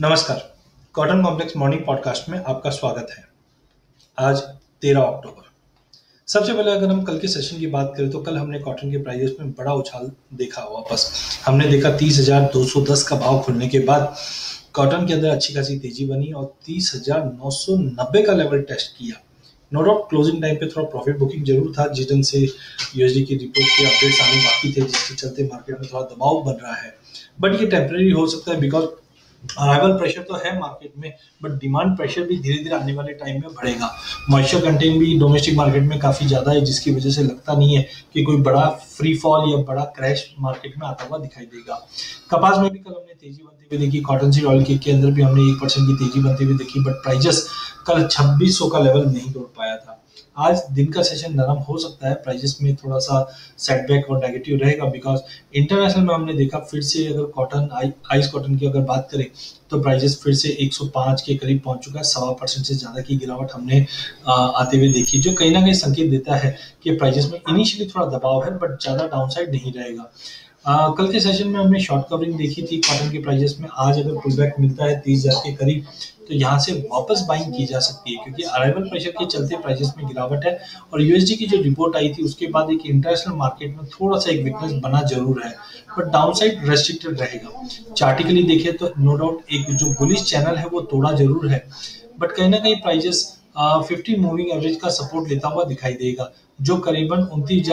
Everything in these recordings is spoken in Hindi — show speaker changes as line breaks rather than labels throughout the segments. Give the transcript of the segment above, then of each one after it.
नमस्कार। कॉटन कॉम्प्लेक्स मॉर्निंग पॉडकास्ट में आपका स्वागत है। आज 13 अक्टूबर। सबसे पहले अगर हम कल के सेशन की बात करें तो कल हमने कॉटन के प्राइस में बड़ा उछाल देखा। वापस हमने देखा 30,210 का भाव खुलने के बाद कॉटन के अंदर अच्छी खासी तेजी बनी और 30,990 का लेवल टेस्ट किया। नो डाउट क्लोजिंग टाइम पे थोड़ा प्रॉफिट बुकिंग जरूर था, जिस दिन से यूएसडी की रिपोर्ट के अपडेट्स आने बाकी थे, जिसके चलते मार्केट में थोड़ा दबाव बन रहा है। बट ये टेम्परेरी हो सकता है बिकॉज अराइवल प्रेशर तो है मार्केट में, बट डिमांड प्रेशर भी धीरे धीरे आने वाले टाइम में बढ़ेगा। मॉइस्चर कंटेंट भी डोमेस्टिक मार्केट में काफी ज्यादा है, जिसकी वजह से लगता नहीं है कि कोई बड़ा फ्री फॉल या बड़ा क्रैश मार्केट में आता हुआ दिखाई देगा। कपास में भी कल हमने तेजी बनती हुई देखी। कॉटन सीड ऑयल के अंदर भी हमने 1% की तेजी बनती हुई देखी, बट प्राइजेस कल 2600 का लेवल नहीं तोड़ पाया था। आज दिन का सेशन नरम हो सकता है, प्राइजेस में थोड़ा सा सेटबैक और नेगेटिव रहेगा बिकॉज इंटरनेशनल में हमने देखा फिर से अगर कॉटन आइस कॉटन की अगर बात करें तो प्राइजेस फिर से 105 के करीब पहुंच चुका है। 1.25% से ज्यादा की गिरावट हमने आते हुए देखी, जो कहीं ना कहीं संकेत देता है कि प्राइजेस में इनिशियली थोड़ा दबाव है बट ज्यादा डाउनसाइड नहीं रहेगा। कल के सेशन में हमने शॉर्ट कवरिंग देखी थी कॉटन के प्राइजेस में। आज अगर पुल बैक मिलता है 30,000 के करीब तो यहाँ से वापस बाइंग की जा सकती है, क्योंकि अराइवल प्रेशर के चलते प्राइजेस में गिरावट है। और यूएसडी की जो रिपोर्ट आई थी उसके बाद एक इंटरनेशनल मार्केट में थोड़ा सा एक वीकनेस बना जरूर है, बट डाउनसाइड रेस्ट्रिक्टेड रहेगा। चार्टिकली देखें तो नो डाउट एक जो बुलिश चैनल है वो तोड़ा जरूर है, बट कहीं ना कहीं प्राइजेस 50 मूविंग एवरेज का सपोर्ट लेता हुआ दिखाई देगा, जो करीबन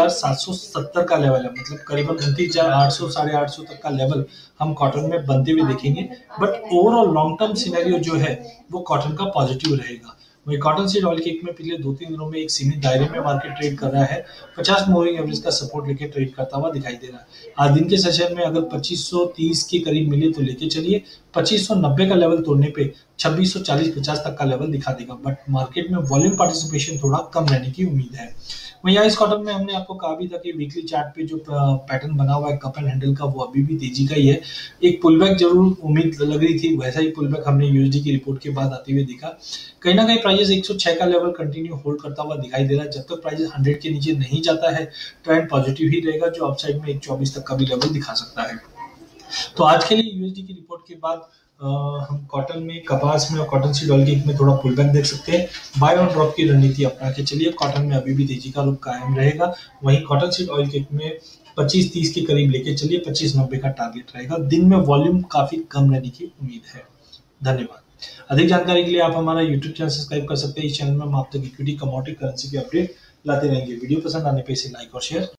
29,770 का लेवल है। मतलब करीबन 29,800 850 तक का लेवल हम कॉटन में बनते हुए देखेंगे। But overall long term scenario जो है वो कॉटन का पॉजिटिव रहेगा। वही कॉटन सीड ऑयल केक में पिछले 2-3 दिनों में एक सीमित दायरे में मार्केट ट्रेड कर रहा है। 50 मूविंग एवरेज का सपोर्ट लेके ट्रेड करता हुआ दिखाई दे रहा है। आज दिन के सेशन में अगर 2530 के करीब मिले तो लेके चलिए। 2590 का लेवल तोड़ने पे 2640-50 तक का लेवल दिखा देगा, बट मार्केट में वॉल्यूम पार्टिसिपेशन थोड़ा कम रहने की उम्मीद है। वहीं इस कॉटन में हमने आपको कहा भी था कि वीकली चार्ट पे जो पैटर्न बना हुआ है कप एंड हैंडल का वो अभी भी तेजी का ही है। एक पुलबैक जरूर उम्मीद लग रही थी, वैसा ही पुलबैक हमने यूएसडी की रिपोर्ट के बाद आते हुए देखा। कहीं ना कहीं प्राइजेस 106 का लेवल कंटिन्यू होल्ड करता हुआ दिखाई दे रहा है। जब तक प्राइजेस 100 के नीचे नहीं जाता है ट्रेंड पॉजिटिव ही रहेगा, जो अपसाइड में 124 तक का भी लेवल दिखा सकता है। तो आज के लिए यूएसडी की रिपोर्ट के बाद हम कॉटन में, कपास में और कॉटन सीड ऑयल केक में थोड़ा पुलबैक देख सकते हैं। बाय और ड्रॉप की रणनीति अपना के चलिए। कॉटन में अभी भी तेजी का रुख कायम रहेगा। वहीं कॉटन सीड ऑयल केक में 2530 के करीब लेके चलिए। 2590 का टारगेट रहेगा। दिन में वॉल्यूम काफी कम रहने की उम्मीद है। धन्यवाद। अधिक जानकारी के लिए आप हमारा यूट्यूब चैनल सब्सक्राइब कर सकते हैं। इस चैनल में हम आप तक इक्विटी, कमोडिटी, करेंसी के अपडेट लाते रहेंगे। वीडियो पसंद आने पे इसे लाइक और शेयर